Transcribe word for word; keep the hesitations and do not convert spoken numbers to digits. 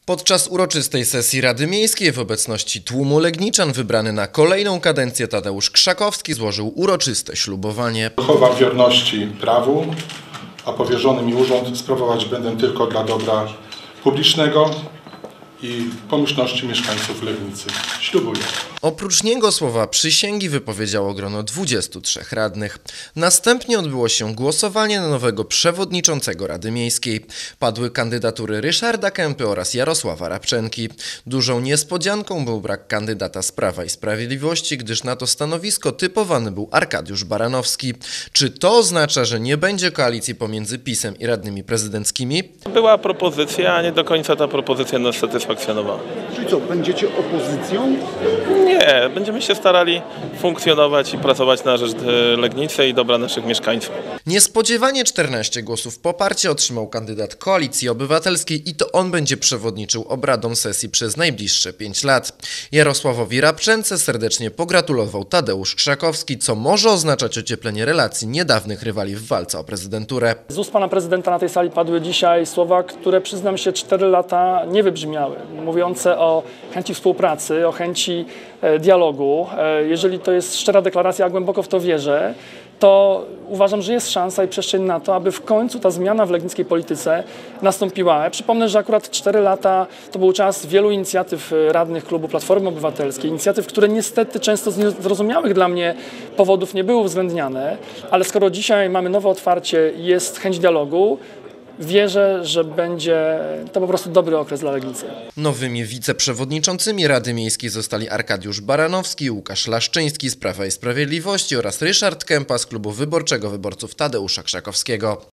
Podczas uroczystej sesji Rady Miejskiej w obecności tłumu legniczan wybrany na kolejną kadencję Tadeusz Krzakowski złożył uroczyste ślubowanie. Chowam wierności prawu, a powierzony mi urząd sprawować będę tylko dla dobra publicznego i pomyślności mieszkańców Legnicy. Ślubuję. Oprócz niego słowa przysięgi wypowiedziało grono dwudziestu trzech radnych. Następnie odbyło się głosowanie na nowego przewodniczącego Rady Miejskiej. Padły kandydatury Ryszarda Kępy oraz Jarosława Rabczenki. Dużą niespodzianką był brak kandydata z Prawa i Sprawiedliwości, gdyż na to stanowisko typowany był Arkadiusz Baranowski. Czy to oznacza, że nie będzie koalicji pomiędzy PiS-em i radnymi prezydenckimi? Była propozycja, a nie do końca ta propozycja nas satysfakcjonowała. Czyli co, będziecie opozycją? Nie, będziemy się starali funkcjonować i pracować na rzecz Legnicy i dobra naszych mieszkańców. Niespodziewanie czternaście głosów poparcia otrzymał kandydat Koalicji Obywatelskiej i to on będzie przewodniczył obradom sesji przez najbliższe pięć lat. Jarosławowi Rabczence serdecznie pogratulował Tadeusz Krzakowski, co może oznaczać ocieplenie relacji niedawnych rywali w walce o prezydenturę. Z ust pana prezydenta na tej sali padły dzisiaj słowa, które przyznam się cztery lata nie wybrzmiały, mówiące o chęci współpracy, o chęci dialogu. Jeżeli to jest szczera deklaracja, a głęboko w to wierzę, to uważam, że jest szansa i przestrzeń na to, aby w końcu ta zmiana w legnickiej polityce nastąpiła. Przypomnę, że akurat cztery lata to był czas wielu inicjatyw radnych klubu Platformy Obywatelskiej, inicjatyw, które niestety często z niezrozumiałych dla mnie powodów nie były uwzględniane, ale skoro dzisiaj mamy nowe otwarcie i jest chęć dialogu, wierzę, że będzie to po prostu dobry okres dla Legnicy. Nowymi wiceprzewodniczącymi Rady Miejskiej zostali Arkadiusz Baranowski, Łukasz Laszczyński z Prawa i Sprawiedliwości oraz Ryszard Kępa z klubu wyborczego wyborców Tadeusza Krzakowskiego.